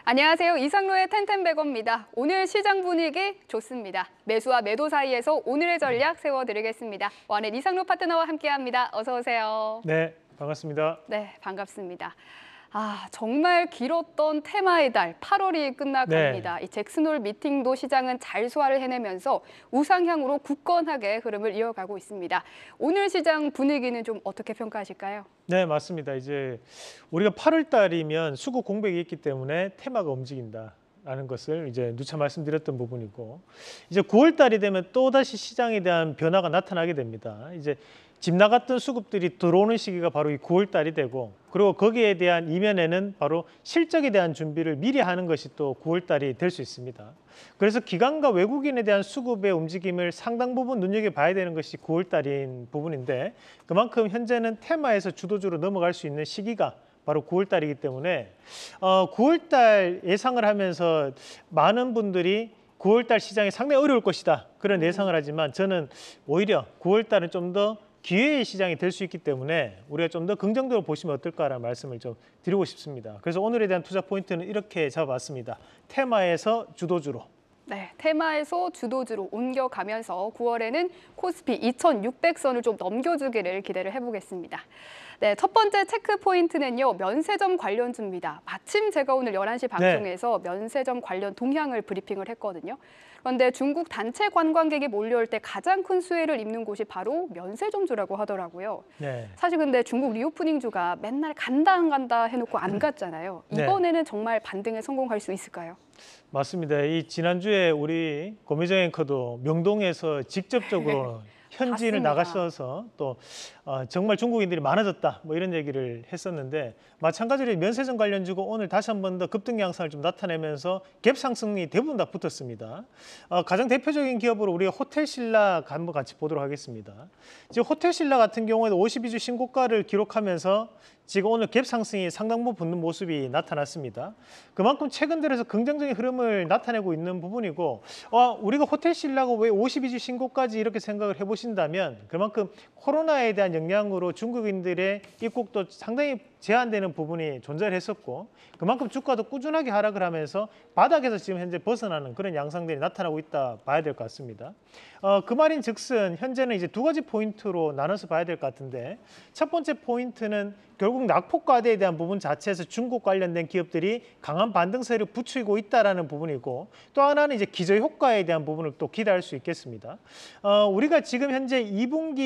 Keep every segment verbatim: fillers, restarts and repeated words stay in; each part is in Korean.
안녕하세요. 이상로의 텐텐백어입니다. 오늘 시장 분위기 좋습니다. 매수와 매도 사이에서 오늘의 전략 세워드리겠습니다. 오늘 이상로 파트너와 함께합니다. 어서 오세요. 네, 반갑습니다. 네, 반갑습니다. 아, 정말 길었던 테마의 달 팔월이 끝나갑니다. 네. 이 잭슨홀 미팅도 시장은 잘 소화를 해내면서 우상향으로 굳건하게 흐름을 이어가고 있습니다. 오늘 시장 분위기는 좀 어떻게 평가하실까요? 네, 맞습니다. 이제 우리가 팔월 달이면 수급 공백이 있기 때문에 테마가 움직인다. 라는 것을 이제 누차 말씀드렸던 부분이고, 이제 구월 달이 되면 또다시 시장에 대한 변화가 나타나게 됩니다. 이제 집 나갔던 수급들이 들어오는 시기가 바로 이 구월 달이 되고, 그리고 거기에 대한 이면에는 바로 실적에 대한 준비를 미리 하는 것이 또 구월 달이 될 수 있습니다. 그래서 기관과 외국인에 대한 수급의 움직임을 상당 부분 눈여겨봐야 되는 것이 구월 달인 부분인데, 그만큼 현재는 테마에서 주도주로 넘어갈 수 있는 시기가 바로 구월 달이기 때문에 어, 구월 달 예상을 하면서 많은 분들이 구월 달 시장이 상당히 어려울 것이다 그런 예상을 하지만, 저는 오히려 구월 달은 좀 더 기회의 시장이 될 수 있기 때문에 우리가 좀 더 긍정적으로 보시면 어떨까라는 말씀을 좀 드리고 싶습니다. 그래서 오늘에 대한 투자 포인트는 이렇게 잡아봤습니다. 테마에서 주도주로. 네, 테마에서 주도주로 옮겨가면서 구월에는 코스피 이천육백 선을 좀 넘겨주기를 기대를 해보겠습니다. 네, 첫 번째 체크 포인트는요, 면세점 관련주입니다. 마침 제가 오늘 열한 시 방송에서 네. 면세점 관련 동향을 브리핑을 했거든요. 그런데 중국 단체 관광객이 몰려올 때 가장 큰 수혜를 입는 곳이 바로 면세점주라고 하더라고요. 네. 사실 근데 중국 리오프닝주가 맨날 간다 안 간다 해놓고 안 갔잖아요. 이번에는 네. 정말 반등에 성공할 수 있을까요? 맞습니다. 이 지난주에 우리 고미정 앵커도 명동에서 직접적으로 현지인을 나가셔서 또 어, 정말 중국인들이 많아졌다 뭐 이런 얘기를 했었는데, 마찬가지로 면세점 관련주고 오늘 다시 한 번 더 급등 양상을 좀 나타내면서 갭 상승이 대부분 다 붙었습니다. 어, 가장 대표적인 기업으로 우리가 호텔신라 한번 같이 보도록 하겠습니다. 지금 호텔신라 같은 경우에도 오십이 주 신고가를 기록하면서 지금 오늘 갭 상승이 상당 부분 붙는 모습이 나타났습니다. 그만큼 최근 들어서 긍정적인 흐름을 나타내고 있는 부분이고, 어, 우리가 호텔신라가 왜 오십이 주 신고까지 이렇게 생각을 해보신다면, 그만큼 코로나에 대한 영향으로 중국인들의 입국도 상당히 제한되는 부분이 존재를 했었고, 그만큼 주가도 꾸준하게 하락을 하면서 바닥에서 지금 현재 벗어나는 그런 양상들이 나타나고 있다 봐야 될 것 같습니다. 어, 그 말인 즉슨 현재는 이제 두 가지 포인트로 나눠서 봐야 될 것 같은데, 첫 번째 포인트는 결국 낙폭과대에 대한 부분 자체에서 중국 관련된 기업들이 강한 반등세를 부추기고 있다는 부분이고, 또 하나는 이제 기저효과에 대한 부분을 또 기대할 수 있겠습니다. 어, 우리가 지금 현재 이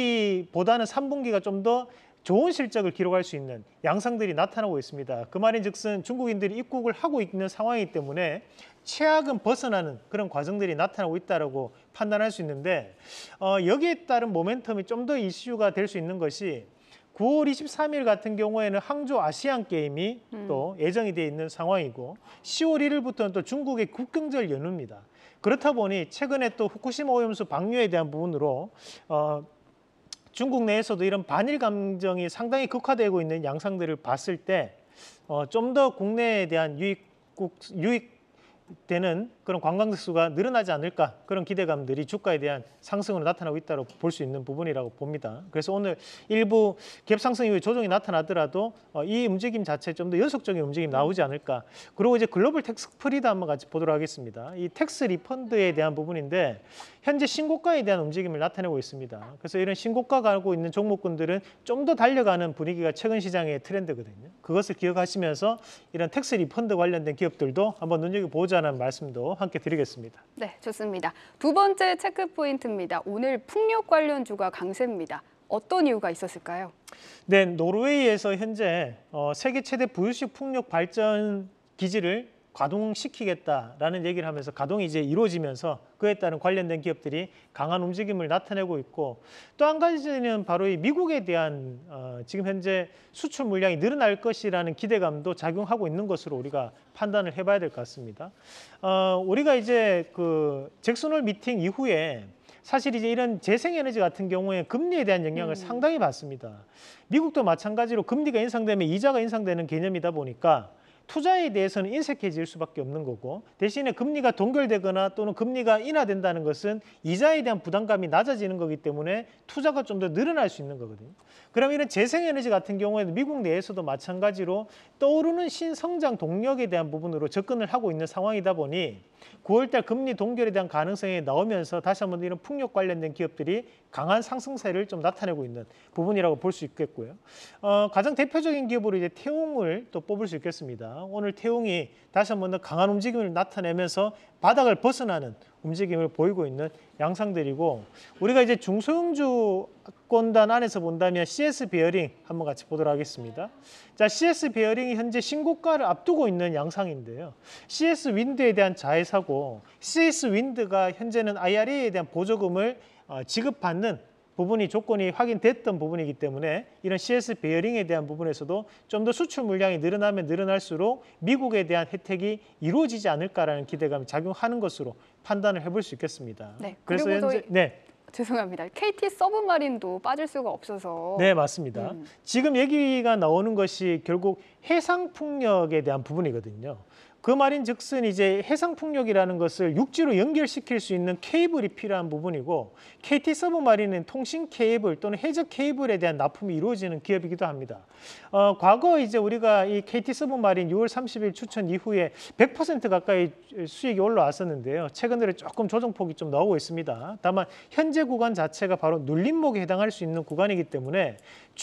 분기보다는 삼 분기가 좀 더 좋은 실적을 기록할 수 있는 양상들이 나타나고 있습니다. 그 말인 즉슨 중국인들이 입국을 하고 있는 상황이기 때문에 최악은 벗어나는 그런 과정들이 나타나고 있다고 판단할 수 있는데, 어, 여기에 따른 모멘텀이 좀 더 이슈가 될 수 있는 것이 구월 이십삼 일 같은 경우에는 항저 아시안 게임이 음. 또 예정이 되어 있는 상황이고, 시월 일 일부터는 또 중국의 국경절 연휴입니다. 그렇다 보니 최근에 또 후쿠시마 오염수 방류에 대한 부분으로 어, 중국 내에서도 이런 반일 감정이 상당히 극화되고 있는 양상들을 봤을 때 어, 좀 더 국내에 대한 유입국, 유입되는 그런 관광객 수가 늘어나지 않을까, 그런 기대감들이 주가에 대한 상승으로 나타나고 있다고 볼 수 있는 부분이라고 봅니다. 그래서 오늘 일부 갭 상승 이후에 조정이 나타나더라도 어, 이 움직임 자체에 좀 더 연속적인 움직임이 나오지 않을까. 그리고 이제 글로벌 텍스 프리드 한번 같이 보도록 하겠습니다. 이 텍스 리펀드에 대한 부분인데 현재 신고가에 대한 움직임을 나타내고 있습니다. 그래서 이런 신고가 가고 있는 종목군들은 좀 더 달려가는 분위기가 최근 시장의 트렌드거든요. 그것을 기억하시면서 이런 텍스 리펀드 관련된 기업들도 한번 눈여겨보자는 말씀도 함께 드리겠습니다. 네, 좋습니다. 두 번째 체크 포인트입니다. 오늘 풍력 관련주가 강세입니다. 어떤 이유가 있었을까요? 네, 노르웨이에서 현재 어, 세계 최대 부유식 풍력 발전 기지를 가동시키겠다라는 얘기를 하면서 가동이 이제 이루어지면서 그에 따른 관련된 기업들이 강한 움직임을 나타내고 있고, 또 한 가지는 바로 이 미국에 대한 어, 지금 현재 수출 물량이 늘어날 것이라는 기대감도 작용하고 있는 것으로 우리가 판단을 해봐야 될 것 같습니다. 어, 우리가 이제 그 잭슨홀 미팅 이후에 사실 이제 이런 재생에너지 같은 경우에 금리에 대한 영향을 음. 상당히 받습니다. 미국도 마찬가지로 금리가 인상되면 이자가 인상되는 개념이다 보니까 투자에 대해서는 인색해질 수밖에 없는 거고 대신에 금리가 동결되거나 또는 금리가 인하된다는 것은 이자에 대한 부담감이 낮아지는 거기 때문에 투자가 좀 더 늘어날 수 있는 거거든요. 그럼 이런 재생에너지 같은 경우에는 미국 내에서도 마찬가지로 떠오르는 신성장 동력에 대한 부분으로 접근을 하고 있는 상황이다 보니 구월달 금리 동결에 대한 가능성이 나오면서 다시 한번 이런 풍력 관련된 기업들이 강한 상승세를 좀 나타내고 있는 부분이라고 볼 수 있겠고요. 어, 가장 대표적인 기업으로 이제 태웅을 또 뽑을 수 있겠습니다. 오늘 태웅이 다시 한번 더 강한 움직임을 나타내면서 바닥을 벗어나는 움직임을 보이고 있는 양상들이고 우리가 이제 중소형주권단 안에서 본다면 씨에스 베어링 한번 같이 보도록 하겠습니다. 자, 씨에스 베어링이 현재 신고가를 앞두고 있는 양상인데요. 씨에스 윈드에 대한 자회사고 씨에스 윈드가 현재는 아이알에이에 대한 보조금을 어, 지급받는 부분이 조건이 확인됐던 부분이기 때문에 이런 씨에스 베어링에 대한 부분에서도 좀 더 수출 물량이 늘어나면 늘어날수록 미국에 대한 혜택이 이루어지지 않을까라는 기대감이 작용하는 것으로 판단을 해볼 수 있겠습니다. 네, 그래서 그리고 현재 저희- 네. 죄송합니다. 케이티 서브마린도 빠질 수가 없어서. 네, 맞습니다. 음. 지금 얘기가 나오는 것이 결국 해상 풍력에 대한 부분이거든요. 그 말인즉슨 이제 해상 풍력이라는 것을 육지로 연결시킬 수 있는 케이블이 필요한 부분이고 케이티 서브마린은 통신 케이블 또는 해적 케이블에 대한 납품이 이루어지는 기업이기도 합니다. 어, 과거 이제 우리가 이 케이티 서브마린 유월 삼십일 추천 이후에 백 퍼센트 가까이 수익이 올라왔었는데요. 최근 들에 조금 조정폭이 좀 나오고 있습니다. 다만 현재 구간 자체가 바로 눌림목에 해당할 수 있는 구간이기 때문에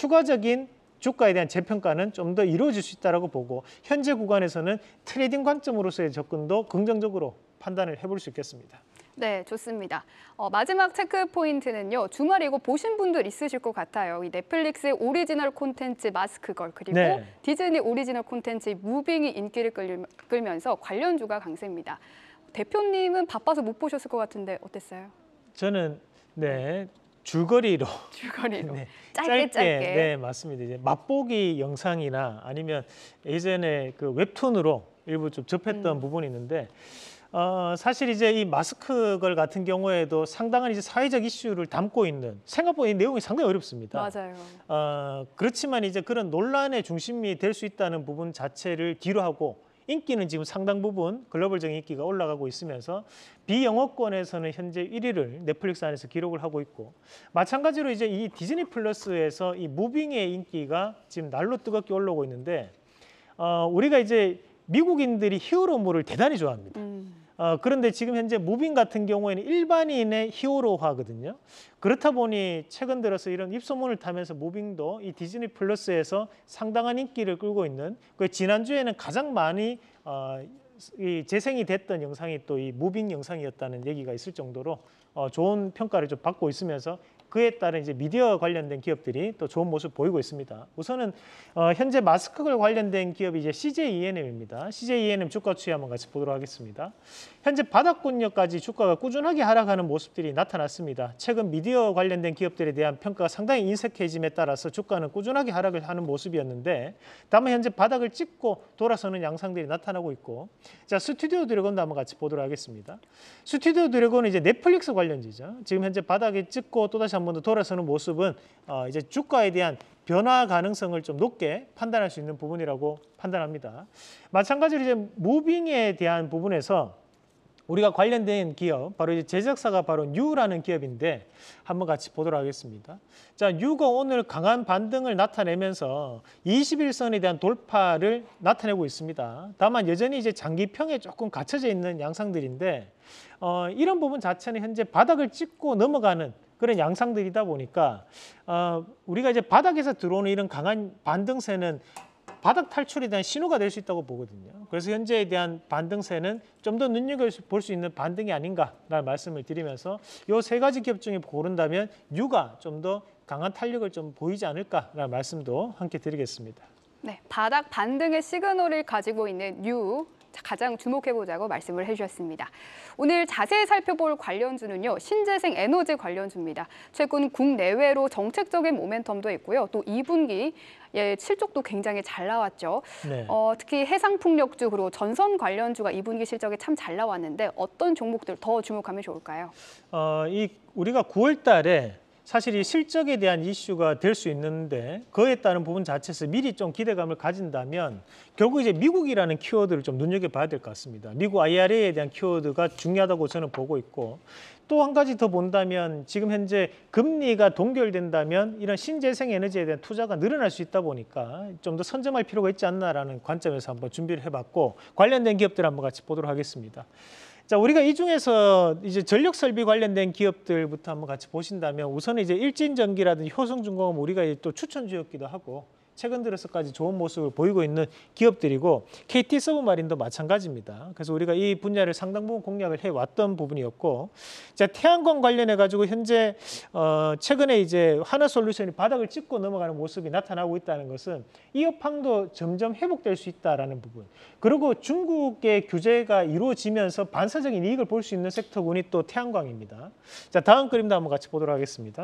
추가적인 주가에 대한 재평가는 좀 더 이루어질 수 있다고 보고 현재 구간에서는 트레이딩 관점으로서의 접근도 긍정적으로 판단을 해볼 수 있겠습니다. 네, 좋습니다. 어, 마지막 체크 포인트는요. 주말에 이거 보신 분들 있으실 것 같아요. 이 넷플릭스의 오리지널 콘텐츠 마스크걸 그리고 네. 디즈니 오리지널 콘텐츠 무빙이 인기를 끌, 끌면서 관련주가 강세입니다. 대표님은 바빠서 못 보셨을 것 같은데 어땠어요? 저는 네 줄거리로 줄거리로 네, 짧게 짧게. 네 맞습니다. 이제 맛보기 영상이나 아니면 예전에 그 웹툰으로 일부 좀 접했던 음. 부분이 있는데 어, 사실 이제 이 마스크걸 같은 경우에도 상당한 이제 사회적 이슈를 담고 있는 생각보다 이 내용이 상당히 어렵습니다. 맞아요. 어, 그렇지만 이제 그런 논란의 중심이 될 수 있다는 부분 자체를 뒤로 하고 인기는 지금 상당 부분 글로벌적인 인기가 올라가고 있으면서 비영어권에서는 현재 일 위를 넷플릭스 안에서 기록을 하고 있고 마찬가지로 이제 이 디즈니 플러스에서 이 무빙의 인기가 지금 날로 뜨겁게 올라오고 있는데 어, 우리가 이제 미국인들이 히어로물을 대단히 좋아합니다. 음. 어, 그런데 지금 현재 무빙 같은 경우에는 일반인의 히어로화거든요. 그렇다 보니 최근 들어서 이런 입소문을 타면서 무빙도 이 디즈니 플러스에서 상당한 인기를 끌고 있는 그 지난주에는 가장 많이 어, 이 재생이 됐던 영상이 또 이 무빙 영상이었다는 얘기가 있을 정도로 어, 좋은 평가를 좀 받고 있으면서 그에 따른 이제 미디어 관련된 기업들이 또 좋은 모습 보이고 있습니다. 우선은 어, 현재 마스크걸 관련된 기업이 이제 씨제이이엔엠입니다. 씨제이이엔엠 주가 추이 한번 같이 보도록 하겠습니다. 현재 바닥권역까지 주가가 꾸준하게 하락하는 모습들이 나타났습니다. 최근 미디어 관련된 기업들에 대한 평가가 상당히 인색해짐에 따라서 주가는 꾸준하게 하락을 하는 모습이었는데 다만 현재 바닥을 찍고 돌아서는 양상들이 나타나고 있고 자 스튜디오 드래곤도 한번 같이 보도록 하겠습니다. 스튜디오 드래곤은 이제 넷플릭스 관련주죠. 지금 현재 바닥에 찍고 또다시 한 번 더 돌아서는 모습은 어, 이제 주가에 대한 변화 가능성을 좀 높게 판단할 수 있는 부분이라고 판단합니다. 마찬가지로 이제 무빙에 대한 부분에서 우리가 관련된 기업, 바로 이제 제작사가 바로 뉴라는 기업인데 한번 같이 보도록 하겠습니다. 자, 뉴가 오늘 강한 반등을 나타내면서 이십일 선에 대한 돌파를 나타내고 있습니다. 다만 여전히 이제 장기평에 조금 갇혀져 있는 양상들인데 어, 이런 부분 자체는 현재 바닥을 찍고 넘어가는 그런 양상들이다 보니까 어, 우리가 이제 바닥에서 들어오는 이런 강한 반등세는 바닥 탈출에 대한 신호가 될 수 있다고 보거든요. 그래서 현재에 대한 반등세는 좀 더 눈여겨볼 수 있는 반등이 아닌가라는 말씀을 드리면서 이 세 가지 기업 중에 고른다면 뉴가 좀 더 강한 탄력을 좀 보이지 않을까라는 말씀도 함께 드리겠습니다. 네, 바닥 반등의 시그널을 가지고 있는 뉴. 가장 주목해보자고 말씀을 해주셨습니다. 오늘 자세히 살펴볼 관련주는요. 신재생 에너지 관련주입니다. 최근 국내외로 정책적인 모멘텀도 있고요. 또 이 분기 예, 실적도 굉장히 잘 나왔죠. 네. 어, 특히 해상풍력주 그리고 전선 관련주가 이 분기 실적이 참 잘 나왔는데 어떤 종목들 더 주목하면 좋을까요? 어, 이 우리가 구월 달에 사실 이 실적에 대한 이슈가 될 수 있는데 그에 따른 부분 자체에서 미리 좀 기대감을 가진다면 결국 이제 미국이라는 키워드를 좀 눈여겨봐야 될 것 같습니다. 미국 아이알에이에 대한 키워드가 중요하다고 저는 보고 있고 또 한 가지 더 본다면 지금 현재 금리가 동결된다면 이런 신재생 에너지에 대한 투자가 늘어날 수 있다 보니까 좀 더 선점할 필요가 있지 않나라는 관점에서 한번 준비를 해봤고 관련된 기업들 한번 같이 보도록 하겠습니다. 자, 우리가 이 중에서 이제 전력 설비 관련된 기업들부터 한번 같이 보신다면 우선 이제 일진전기라든지 효성중공업 우리가 또 추천주였기도 하고 최근 들어서까지 좋은 모습을 보이고 있는 기업들이고 케이티서브마린도 마찬가지입니다. 그래서 우리가 이 분야를 상당 부분 공략을 해왔던 부분이었고, 자, 태양광 관련해 가지고 현재 어 최근에 이제 하나솔루션이 바닥을 찍고 넘어가는 모습이 나타나고 있다는 것은 이 업황도 점점 회복될 수 있다라는 부분. 그리고 중국의 규제가 이루어지면서 반사적인 이익을 볼 수 있는 섹터군이 또 태양광입니다. 자, 다음 그림도 한번 같이 보도록 하겠습니다.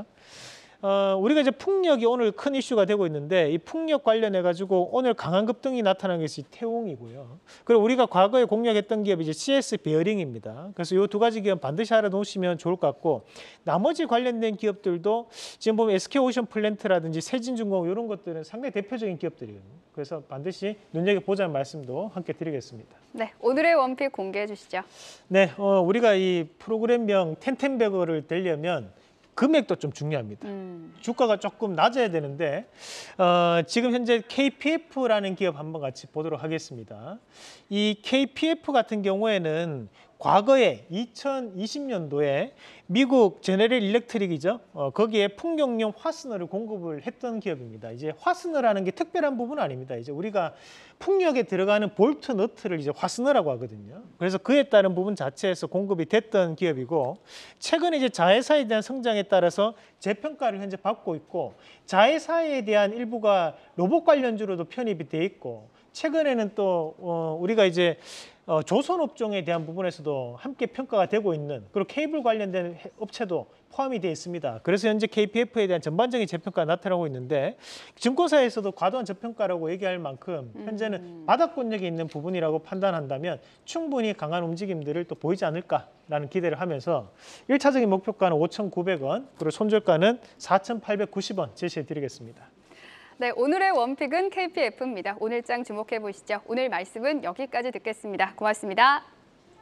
어, 우리가 이제 풍력이 오늘 큰 이슈가 되고 있는데 이 풍력 관련해 가지고 오늘 강한 급등이 나타난 것이 태웅이고요. 그리고 우리가 과거에 공략했던 기업이 이제 씨에스 베어링입니다. 그래서 이 두 가지 기업 반드시 알아놓으시면 좋을 것 같고 나머지 관련된 기업들도 지금 보면 에스케이오션 플랜트라든지 세진중공업 이런 것들은 상당히 대표적인 기업들이거든요. 그래서 반드시 눈여겨보자는 말씀도 함께 드리겠습니다. 네, 오늘의 원픽 공개해 주시죠. 네, 어, 우리가 이 프로그램명 텐텐베거를 되려면 금액도 좀 중요합니다. 음. 주가가 조금 낮아야 되는데 어, 지금 현재 케이피에프라는 기업 한번 같이 보도록 하겠습니다. 이 케이피에프 같은 경우에는 과거에 이천이십 년도에 미국 제너럴 일렉트릭이죠. 어, 거기에 풍경용 화스너를 공급을 했던 기업입니다. 이제 화스너라는 게 특별한 부분은 아닙니다. 이제 우리가 풍력에 들어가는 볼트 너트를 이제 화스너라고 하거든요. 그래서 그에 따른 부분 자체에서 공급이 됐던 기업이고 최근에 이제 자회사에 대한 성장에 따라서 재평가를 현재 받고 있고 자회사에 대한 일부가 로봇 관련주로도 편입이 돼 있고 최근에는 또 어, 우리가 이제 어, 조선업종에 대한 부분에서도 함께 평가가 되고 있는 그리고 케이블 관련된 업체도 포함이 되어 있습니다. 그래서 현재 케이피에프에 대한 전반적인 재평가가 나타나고 있는데 증권사에서도 과도한 저평가라고 얘기할 만큼 현재는 음. 바닥권역에 있는 부분이라고 판단한다면 충분히 강한 움직임들을 또 보이지 않을까라는 기대를 하면서 일 차적인 목표가는 오천구백 원 그리고 손절가는 사천팔백구십 원 제시해 드리겠습니다. 네, 오늘의 원픽은 케이피에프입니다. 오늘 장 주목해 보시죠. 오늘 말씀은 여기까지 듣겠습니다. 고맙습니다.